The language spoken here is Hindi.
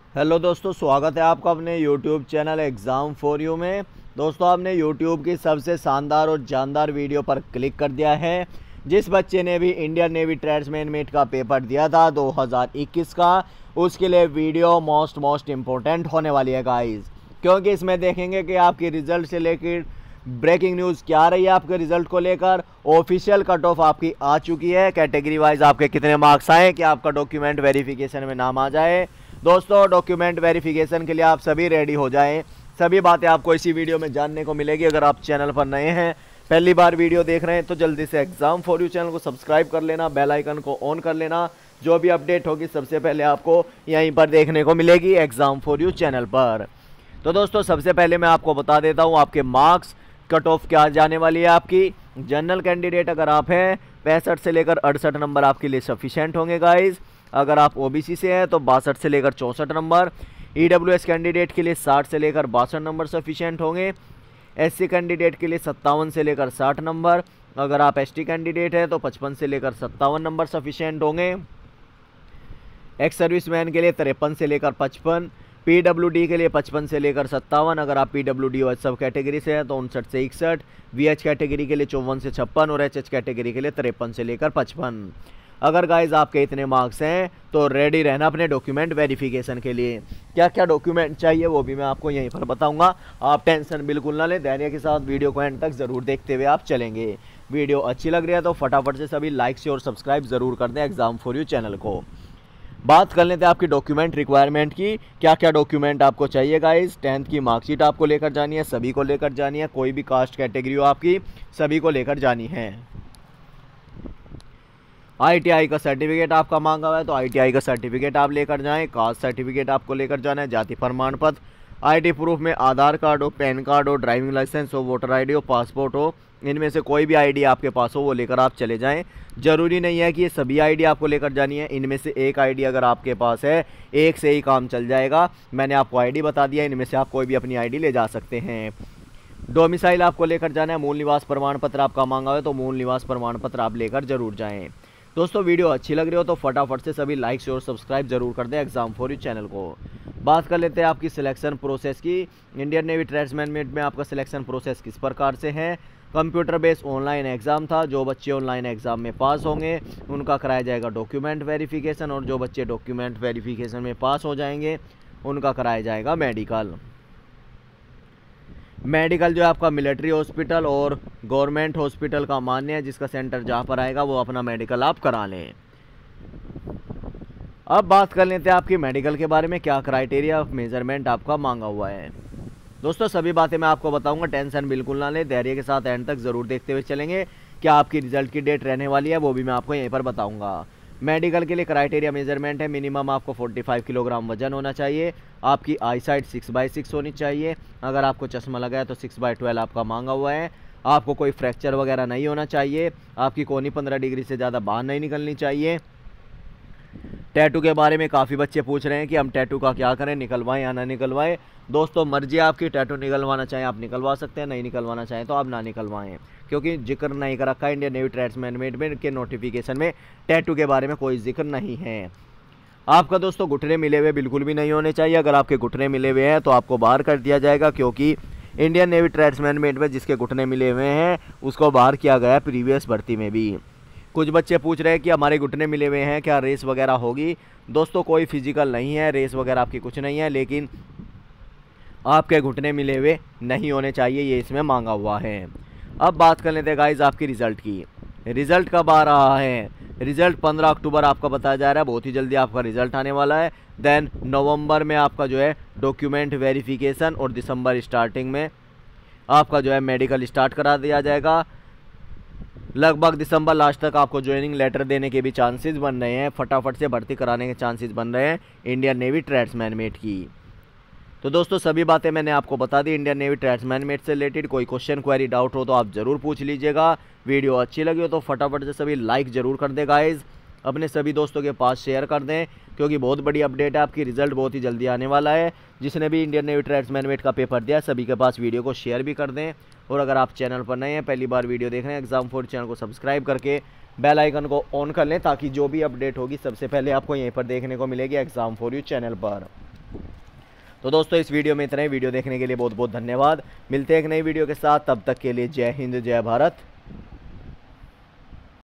हेलो दोस्तों, स्वागत है आपका अपने YouTube channel exam for you में। दोस्तों, आपने यूट्यूब की सबसे शानदार और जानदार वीडियो पर क्लिक कर दिया है। जिस बच्चे ने भी इंडियन नेवी ट्रेड्समैन मेट का पेपर दिया था 2021 का, उसके लिए वीडियो मोस्ट इम्पोर्टेंट होने वाली है गाइस, क्योंकि इसमें देखेंगे कि आपकी रिज़ल्ट से लेकर ब्रेकिंग न्यूज़ क्या रही है आपके रिज़ल्ट को लेकर। ऑफिशियल कट ऑफ आपकी आ चुकी है, कैटेगरी वाइज आपके कितने मार्क्स आए कि आपका डॉक्यूमेंट वेरिफिकेशन में नाम आ जाए। दोस्तों, डॉक्यूमेंट वेरिफिकेशन के लिए आप सभी रेडी हो जाएं। सभी बातें आपको इसी वीडियो में जानने को मिलेगी। अगर आप चैनल पर नए हैं, पहली बार वीडियो देख रहे हैं, तो जल्दी से एग्ज़ाम फॉर यू चैनल को सब्सक्राइब कर लेना, बेल आइकन को ऑन कर लेना। जो भी अपडेट होगी सबसे पहले आपको यहीं पर देखने को मिलेगी एग्ज़ाम फॉर यू चैनल पर। तो दोस्तों, सबसे पहले मैं आपको बता देता हूँ आपके मार्क्स कट ऑफ क्या जाने वाली है आपकी। जनरल कैंडिडेट अगर आप हैं, 65 से लेकर 68 नंबर आपके लिए सफिशेंट होंगे गाइज। अगर आप ओबीसी से हैं तो 62 से लेकर 64 नंबर। ईडब्ल्यूएस कैंडिडेट के लिए 60 से लेकर 62 नंबर सफिशेंट होंगे। एससी कैंडिडेट के लिए 57 से लेकर 60 नंबर। अगर आप एसटी कैंडिडेट हैं तो 55 से लेकर 57 नंबर सफिशेंट होंगे। एक्स सर्विसमैन के लिए 53 से लेकर 55। पीडब्ल्यूडी के लिए 55 से लेकर 57। अगर आप पीडब्ल्यूडी और सब कैटेगरी से हैं तो 59 से 61। वीएच कैटेगरी के लिए 54 से 56 और एचएच कैटेगरी के लिए 53 से लेकर 55। अगर गाइज आपके इतने मार्क्स हैं तो रेडी रहना अपने डॉक्यूमेंट वेरिफिकेशन के लिए। क्या क्या डॉक्यूमेंट चाहिए वो भी मैं आपको यहीं पर बताऊंगा। आप टेंशन बिल्कुल ना लें, धैर्य के साथ वीडियो को एंड तक ज़रूर देखते हुए आप चलेंगे। वीडियो अच्छी लग रही है तो फटाफट से सभी लाइक से और सब्सक्राइब ज़रूर कर दें एग्ज़ाम फॉर यू चैनल को। बात कर लेते हैं आपकी डॉक्यूमेंट रिक्वायरमेंट की। क्या क्या डॉक्यूमेंट आपको चाहिए गाइज। 10th की मार्कशीट आपको लेकर जानी है, सभी को लेकर जानी है। कोई भी कास्ट कैटेगरी हो आपकी, सभी को लेकर जानी है। आईटीआई का सर्टिफिकेट आपका मांगा हुआ है तो आईटीआई का सर्टिफिकेट आप लेकर जाएं। कास्ट सर्टिफिकेट आपको लेकर जाना है। जाति प्रमाण पत्र, आईडी प्रूफ में आधार कार्ड हो, पैन कार्ड हो, ड्राइविंग लाइसेंस हो, वोटर आईडी हो, पासपोर्ट हो, इनमें से कोई भी आईडी आपके पास हो वो लेकर आप चले जाएं। ज़रूरी नहीं है कि ये सभी आईडी आपको लेकर जानी है। इनमें से एक आईडी अगर आपके पास है, एक से ही काम चल जाएगा। मैंने आपको आईडी बता दिया, इनमें से आप कोई भी अपनी आईडी ले जा सकते हैं। डोमिसाइल आपको लेकर जाना है। मूल निवास प्रमाण पत्र आपका मांगा हुआ है तो मूल निवास प्रमाण पत्र आप लेकर जरूर जाएँ। दोस्तों, वीडियो अच्छी लग रही हो तो फटाफट से सभी लाइक और सब्सक्राइब जरूर कर दें एग्ज़ाम फॉर यू चैनल को। बात कर लेते हैं आपकी सिलेक्शन प्रोसेस की। इंडियन नेवी ट्रेड्समैन मेट में आपका सिलेक्शन प्रोसेस किस प्रकार से है। कंप्यूटर बेस्ड ऑनलाइन एग्ज़ाम था। जो बच्चे ऑनलाइन एग्ज़ाम में पास होंगे उनका कराया जाएगा डॉक्यूमेंट वेरिफिकेशन, और जो बच्चे डॉक्यूमेंट वेरिफिकेशन में पास हो जाएंगे उनका कराया जाएगा मेडिकल। मेडिकल जो है आपका मिलिट्री हॉस्पिटल और गवर्नमेंट हॉस्पिटल का मान्य है, जिसका सेंटर जहाँ पर आएगा वो अपना मेडिकल आप करा लें। अब बात कर लेते हैं आपकी मेडिकल के बारे में। क्या क्राइटेरिया ऑफ मेजरमेंट आपका मांगा हुआ है। दोस्तों, सभी बातें मैं आपको बताऊंगा, टेंशन बिल्कुल ना लें, धैर्य के साथ एंड तक ज़रूर देखते हुए चलेंगे। क्या आपकी रिजल्ट की डेट रहने वाली है वो भी मैं आपको यहीं पर बताऊंगा। मेडिकल के लिए क्राइटेरिया मेजरमेंट है। मिनिमम आपको 45 किलोग्राम वजन होना चाहिए। आपकी आई साइट 6/6 होनी चाहिए। अगर आपको चश्मा लगा है तो 6/12 आपका मांगा हुआ है। आपको कोई फ्रैक्चर वगैरह नहीं होना चाहिए। आपकी कोनी 15 डिग्री से ज़्यादा बाहर नहीं निकलनी चाहिए। टैटू के बारे में काफ़ी बच्चे पूछ रहे हैं कि हम टैटू का क्या करें, निकलवाएं या ना निकलवाएं। दोस्तों, मर्जी आपकी, टैटू निकलवाना चाहें आप निकलवा सकते हैं, नहीं निकलवाना चाहें तो आप ना निकलवाएं, क्योंकि जिक्र नहीं कर रखा है इंडियन नेवी ट्रेड्समैन मेट के नोटिफिकेशन में टैटू के बारे में कोई जिक्र नहीं है। आपका दोस्तों घुटने मिले हुए बिल्कुल भी नहीं होने चाहिए। अगर आपके घुटने मिले हुए हैं तो आपको बाहर कर दिया जाएगा, क्योंकि इंडियन नेवी ट्रेड्समैन मेट में जिसके घुटने मिले हुए हैं उसको बाहर किया गया है प्रीवियस भर्ती में भी। कुछ बच्चे पूछ रहे हैं कि हमारे घुटने मिले हुए हैं, क्या रेस वगैरह होगी। दोस्तों, कोई फिजिकल नहीं है, रेस वगैरह आपकी कुछ नहीं है, लेकिन आपके घुटने मिले हुए नहीं होने चाहिए, ये इसमें मांगा हुआ है। अब बात कर लेते हैं गाइज आपकी रिज़ल्ट की। रिज़ल्ट कब आ रहा है। रिज़ल्ट 15 अक्टूबर आपका बताया जा रहा है, बहुत ही जल्दी आपका रिज़ल्ट आने वाला है। देन नवंबर में आपका जो है डॉक्यूमेंट वेरिफिकेशन, और दिसंबर स्टार्टिंग में आपका जो है मेडिकल स्टार्ट करा दिया जाएगा। लगभग दिसंबर लास्ट तक आपको ज्वाइनिंग लेटर देने के भी चांसेस बन रहे हैं। फटाफट से भर्ती कराने के चांसेस बन रहे हैं इंडियन नेवी ट्रेड्समैन मेट की। तो दोस्तों, सभी बातें मैंने आपको बता दी इंडियन नेवी ट्रेड्समैन मेट से रिलेटेड। कोई क्वेश्चन क्वेरी डाउट हो तो आप ज़रूर पूछ लीजिएगा। वीडियो अच्छी लगी हो तो फटाफट से सभी लाइक ज़रूर कर दें गाइज़। अपने सभी दोस्तों के पास शेयर कर दें, क्योंकि बहुत बड़ी अपडेट है। आपकी रिजल्ट बहुत ही जल्दी आने वाला है। जिसने भी इंडियन नेवी ट्रेड्समैन मेट का पेपर दिया सभी के पास वीडियो को शेयर भी कर दें। और अगर आप चैनल पर नए हैं, पहली बार वीडियो देख रहे हैं, एग्ज़ाम फॉर चैनल को सब्सक्राइब करके बेल आइकन को ऑन कर लें, ताकि जो भी अपडेट होगी सबसे पहले आपको यहीं पर देखने को मिलेगी एग्ज़ाम फॉर यू चैनल पर। तो दोस्तों इस वीडियो में इतना ही। वीडियो देखने के लिए बहुत बहुत धन्यवाद। मिलते हैं एक नई वीडियो के साथ, तब तक के लिए जय हिंद जय भारत।